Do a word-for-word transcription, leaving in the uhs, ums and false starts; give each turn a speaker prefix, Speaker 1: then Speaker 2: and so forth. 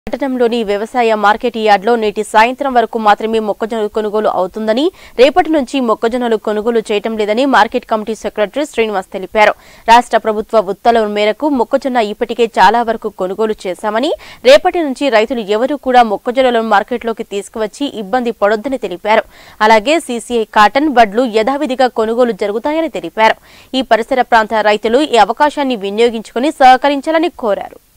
Speaker 1: పట్టణంలోని వ్యవసాయ మార్కెట్ యార్డ్లో నేటి సాయంత్రం వరకు మాత్రమే మొక్కజొన్నలు కొనుగోలు అవుతుందని, రేపటి నుంచి మొక్కజొన్నలు కొనుగోలు చేయటం లేదని మార్కెట్ కమిటీ సెక్రటరీ శ్రీనివాస్ తెలిపారు. రాష్ట్ర ప్రభుత్వ ఉత్తర్వుల మేరకు మొక్కజొన్న ఇప్పటికే చాలా వరకు కొనుగోలు చేశామని, రేపటి నుంచి రైతులు ఎవరూ కూడా మొక్కజొన్నలను మార్కెట్లోకి తీసుకువచ్చి ఇబ్బంది పడొద్దని తెలిపారు. అలాగే సీసీఐ కాటన్ బడ్లు యథావిధిగా కొనుగోలు జరుగుతాయని తెలిపారు. ఈ పరిసర ప్రాంత రైతులు ఈ అవకాశాన్ని వినియోగించుకుని సహకరించాలని కోరారు.